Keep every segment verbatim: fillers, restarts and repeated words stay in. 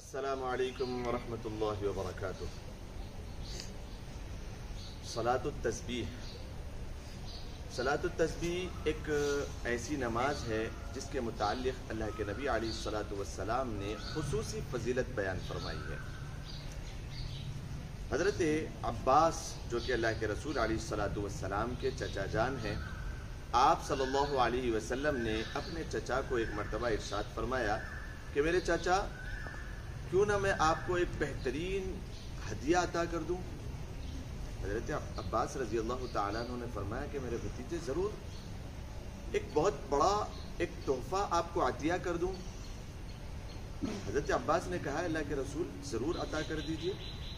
अस्सलामु अलैकुम वरहमतुल्लाहि वबरकातुह। सलातुत तस्बीह। सलातुत तस्बीह एक ऐसी नमाज है जिसके मुताल्लिक़ अल्लाह के नबी अलैहिस्सलातु वस्सलाम ने खुसूसी फजीलत बयान फरमाई है। हज़रत अब्बास जो कि अल्लाह के रसूल अलैहिस्सलातु वस्सलाम के चचा जान हैं, आप सल्लल्लाहु अलैहि वसल्लम ने अपने चचा को एक मर्तबा इरशाद फरमाया कि मेरे चाचा, क्यों ना मैं आपको एक बेहतरीन हदिया अता कर दूं। हज़रत अब्बास रज़ी अल्लाह तआला अन्हु ने फरमाया कि मेरे भतीजे, ज़रूर एक बहुत बड़ा एक तोहफा आपको अतिया कर दूं। हज़रत अब्बास ने कहा, अल्लाह के रसूल, ज़रूर अता कर दीजिए।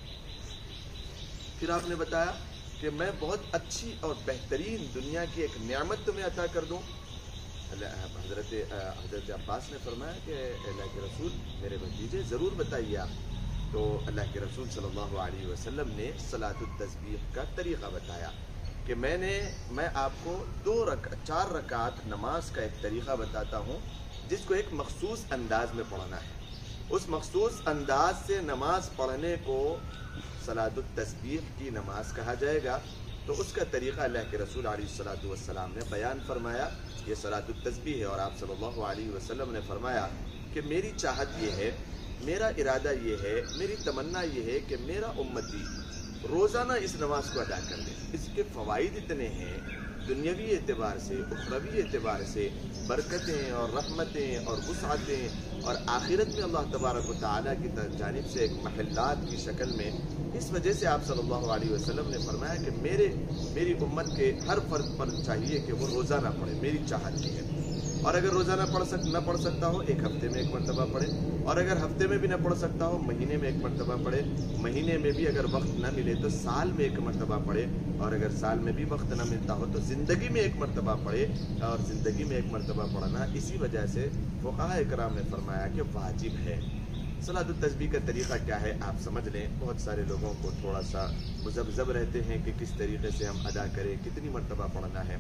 फिर आपने बताया कि मैं बहुत अच्छी और बेहतरीन दुनिया की एक नेमत तुम्हें अता कर दूं। हज़रत हज़रत अब्बास ने फरमाया कि अल्लाह के रसूल, मेरे भतीजे, ज़रूर बताइए आप। तो अल्लाह के रसूल सल्लल्लाहु अलैहि वसल्लम ने सलातुत तस्बीह का तरीक़ा बताया कि मैंने मैं आपको दो रक चार रकात नमाज का एक तरीक़ा बताता हूँ जिसको एक मखसूस अंदाज में पढ़ना है। उस मखसूस अंदाज से नमाज पढ़ने को सलातुत तस्बीह की नमाज कहा जाएगा। तो उसका तरीक़ा अल्लाह के रसूल अलैहिस्सलातु वस्सलाम ने बयान फरमाया। ये सलातुत तस्बीह है और आप सल्लल्लाहु अलैहि वसल्लम ने फरमाया कि मेरी चाहत ये है, मेरा इरादा ये है, मेरी तमन्ना ये है कि मेरा उम्मती रोज़ाना इस नमाज को अदा कर ले। इसके फ़वाइद इतने हैं, दुनियावी एतबार से, उखरवी एतबार से, बरकतें और रहमतें और वुसअतें और आखिरत में अल्लाह तबारक व तआला की जानिब से एक महल्लात की शक्ल में। इस वजह से आप सल्लल्लाहु अलैहि वसल्लम ने फरमाया कि मेरे मेरी उम्मत के हर फर्द पर चाहिए कि वो रोज़ाना पढ़े। मेरी चाहत की है। और अगर रोज़ाना पढ़ सक न पढ़ सकता हो, एक हफ्ते में एक मरतबा पढ़े। और अगर हफ्ते में भी न पढ़ सकता हो, महीने में एक मरतबा पढ़े। महीने में भी अगर वक्त न मिले तो साल में एक मरतबा पढ़े। और अगर साल में भी वक्त न मिलता हो तो ज़िंदगी में एक मरतबा पढ़े। और ज़िंदगी में एक मरतबा पढ़ना इसी वजह से फ़ुक़हा इकराम ने फरमाया कि वाजिब है। सलातुत तस्बीह का तरीक़ा क्या है आप समझ लें। बहुत सारे लोगों को थोड़ा सा मुज़ब्ज़ब रहते हैं कि किस तरीक़े से हम अदा करें, कितनी मरतबा पढ़ना है।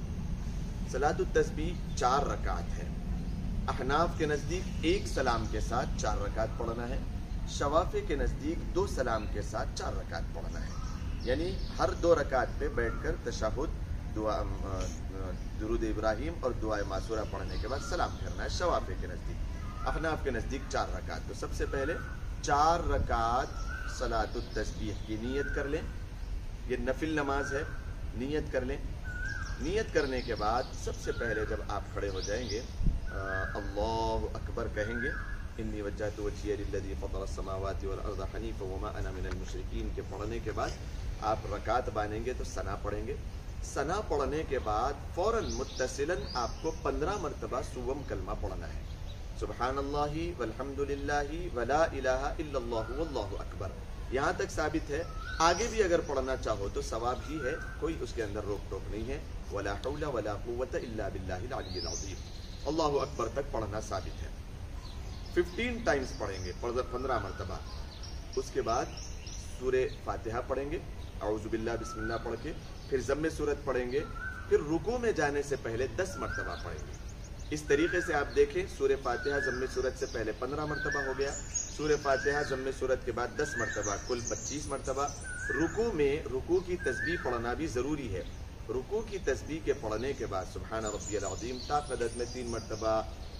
सलातुत तस्बीह चार रकात है। अहनाफ के नज़दीक एक सलाम के साथ चार रकात पढ़ना है। शवाफ़ी के नज़दीक दो सलाम के साथ चार रकात पढ़ना है। यानी हर दो रकात पे बैठकर तशहुद, दुआ, दुरूद इब्राहिम और दुआ मासूरा पढ़ने के बाद सलाम करना है। शवाफ़ी के नज़दीक, अहनाफ के नज़दीक चार रकात। तो सबसे पहले चार रकात सलातुत तस्बीह की नीयत कर लें। ये नफिल नमाज है, नीयत कर लें। नियत करने के बाद सबसे पहले जब आप खड़े हो जाएंगे, अल्लाहु अकबर कहेंगे। इन्नी वज्जहतु वज्हिया लिल्लज़ी फ़तरस समावाति वल अर्ज़ हनीफ़ा वमा अना मिनल मुशरिकीन के पढ़ने के बाद आप रकात बांधेंगे तो सना पढ़ेंगे। सना पढ़ने के बाद फ़ौरन मुत्तसिलन आपको पंद्रह मरतबा सुवम कलमा पढ़ना है। सुब्हानल्लाहि वल्हम्दुलिल्लाहि वला इलाहा इल्लल्लाहु वल्लाहु अकबर। यहाँ तक साबित है। आगे भी अगर पढ़ना चाहो तो सवाब ही है, कोई उसके अंदर रोक टोक नहीं है। वला हौला वला कुव्वता इल्ला बिल्लाहिल अलिय्यिल अज़ीम। अल्लाहु अकबर तक पढ़ना साबित है। फिफ्टीन टाइम्स पढ़ेंगे, पंद्रह मरतबा। उसके बाद सूरे फातिहा पढ़ेंगे, औज़ु बिल्लाह बिस्मिल्लाह पढ़ के। फिर ज़म्मे सूरत पढ़ेंगे। फिर रुकू में जाने से पहले दस मरतबा पढ़ेंगे। इस तरीके से आप देखें, सूरे फातिहा ज़म्मे सूरत से पहले पंद्रह मरतबा हो गया। सूरे फातिहा ज़म्मे सूरत के बाद दस मरतबा, कुल पच्चीस मरतबा। रुकू में रुकू की तस्बीह पढ़ना भी ज़रूरी है। रुकू की तस्बीह के पढ़ने के बाद सुबहान रब्बियल अज़ीम ताक़दत में तीन मरतबा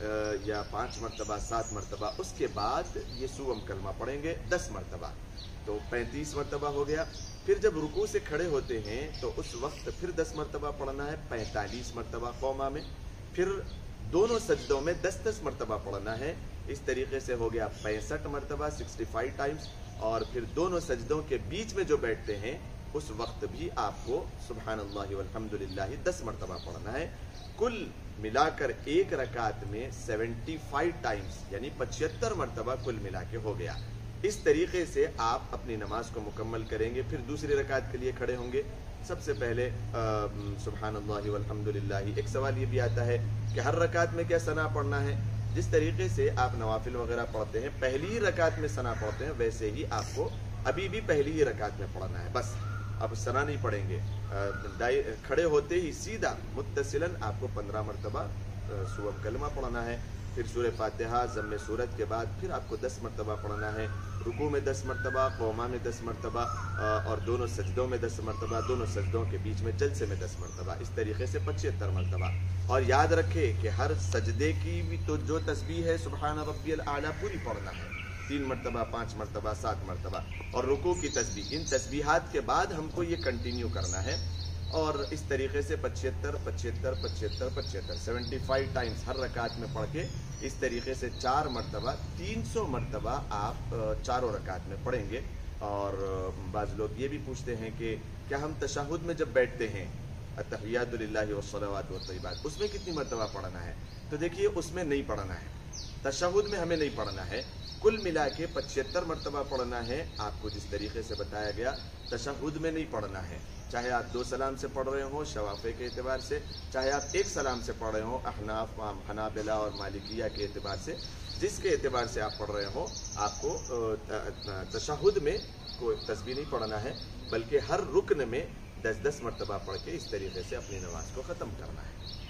या पाँच मरतबा, सात मरतबा। उसके बाद ये सुवम कलमा पढ़ेंगे दस मरतबा, तो पैंतीस मरतबा हो गया। फिर जब रुकू से खड़े होते हैं तो उस वक्त फिर दस मरतबा पढ़ना है, पैंतालीस मरतबा क़ौमा में। फिर दोनों सजदों में दस दस मरतबा पढ़ना है। इस तरीके से हो गया पैंसठ मरतबा, सिक्सटी फाइव टाइम्स। और फिर दोनों सजदों के बीच में जो बैठते हैं उस वक्त भी आपको सुब्हानल्लाहि वल्हम्दुलिल्लाहि दस मरतबा पढ़ना है। कुल मिलाकर एक रकात में पचहत्तर टाइम्स यानी पचहत्तर मरतबा कुल मिला के हो गया। इस तरीके से आप अपनी नमाज को मुकम्मल करेंगे। फिर दूसरी रकात के लिए खड़े होंगे। सबसे पहले सुब्हानल्लाहि वल्हम्दुलिल्लाहि। एक सवाल ये भी आता है कि हर रकात में क्या सना पढ़ना है। जिस तरीके से आप नवाफिल वगैरह पढ़ते हैं, पहली ही रकात में सना पढ़ते हैं, वैसे ही आपको अभी भी पहली ही रकात में पढ़ना है। बस अब सना नहीं पढ़ेंगे। खड़े होते ही सीधा मुत्तसिलन आपको पंद्रह मरतबा सुवम कलमा पढ़ना है। پھر سورہ فاتحہ ضم صورت کے بعد پھر آپ کو دس مرتبہ پڑھنا ہے، رکوع میں دس مرتبہ، قوما میں دس مرتبہ، اور دونوں سجدوں میں دس مرتبہ، دونوں سجدوں کے بیچ میں جلسے میں دس مرتبہ، اس طریقے سے پچہتر مرتبہ۔ اور یاد رکھے کہ ہر سجدے کی بھی تو جو تسبیح ہے سبحان ربی الاعلیٰ پوری پڑھنا ہے، تین مرتبہ، پانچ مرتبہ، سات مرتبہ، اور رکوع کی تسبیح، ان تسبیحات کے بعد ہم کو یہ کنٹینیو کرنا ہے، اور اس طریقے سے پچہتر پچہتر پچہتر پچہتر سیونٹی فائیو ٹائمز ہر رکعت میں پڑھ کے اس طریقے سے چار مرتبہ تین سو مرتبہ آپ چاروں رکعت میں پڑھیں گے۔ اور بعض لوگ یہ بھی پوچھتے ہیں کہ کیا ہم تشہد میں جب بیٹھتے ہیں التحیات للہ والصلوات والطیبات، اس میں کتنی مرتبہ پڑھنا ہے؟ تو دیکھیے اس میں نہیں پڑھنا ہے، تشہد میں ہمیں نہیں پڑھنا ہے، کل ملا کے پچہتر مرتبہ پڑھنا ہے آپ کو، جس طریقے سے بتایا گیا۔ تشہد میں نہیں پڑھنا ہے، چاہے آپ دو سلام سے پڑھ رہے ہوں شوافے کے اعتبار سے، چاہے آپ ایک سلام سے پڑھ رہے ہوں احناف، حنابلہ اور مالکیہ کے اعتبار سے، جس کے اعتبار سے آپ پڑھ رہے ہوں، آپ کو تشہد میں کوئی تسبیح نہیں پڑھنا ہے، بلکہ ہر رکن میں دس دس مرتبہ پڑھ کے اس طریقے سے اپنی نماز کو ختم کرنا ہے۔